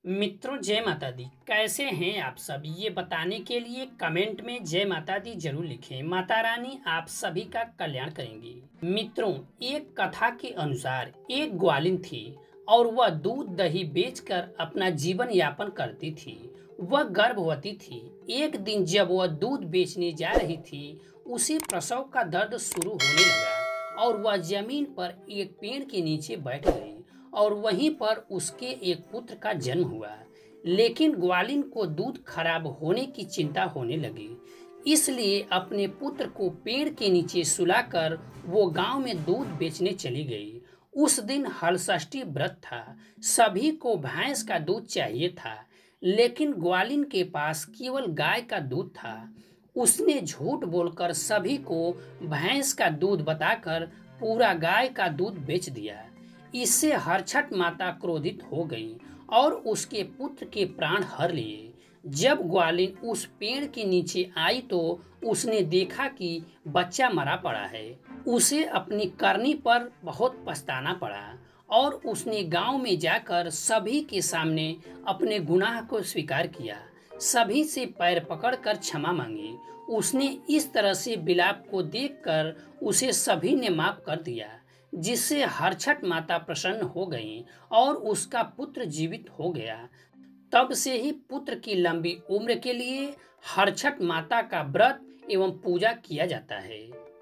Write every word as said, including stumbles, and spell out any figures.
मित्रों, जय माता दी। कैसे हैं आप सब, ये बताने के लिए कमेंट में जय माता दी जरूर लिखें। माता रानी आप सभी का कल्याण करेंगी। मित्रों, एक कथा के अनुसार एक ग्वालिन थी और वह दूध दही बेचकर अपना जीवन यापन करती थी। वह गर्भवती थी। एक दिन जब वह दूध बेचने जा रही थी, उसे प्रसव का दर्द शुरू होने लगा और वह जमीन पर एक पेड़ के नीचे बैठ गई और वहीं पर उसके एक पुत्र का जन्म हुआ। लेकिन ग्वालिन को दूध खराब होने की चिंता होने लगी, इसलिए अपने पुत्र को पेड़ के नीचे सुलाकर वो गांव में दूध बेचने चली गई। उस दिन हलषष्ठी व्रत था। सभी को भैंस का दूध चाहिए था, लेकिन ग्वालिन के पास केवल गाय का दूध था। उसने झूठ बोलकर सभी को भैंस का दूध बताकर पूरा गाय का दूध बेच दिया। इससे हरछठ माता क्रोधित हो गई और उसके पुत्र के प्राण हर लिए। जब ग्वालिन उस पेड़ के नीचे आई तो उसने देखा कि बच्चा मरा पड़ा है। उसे अपनी करनी पर बहुत पछताना पड़ा और उसने गांव में जाकर सभी के सामने अपने गुनाह को स्वीकार किया। सभी से पैर पकड़कर क्षमा मांगी। उसने इस तरह से विलाप को देखकर उसे सभी ने माफ कर दिया, जिससे हरछठ माता प्रसन्न हो गईं और उसका पुत्र जीवित हो गया। तब से ही पुत्र की लंबी उम्र के लिए हरछठ माता का व्रत एवं पूजा किया जाता है।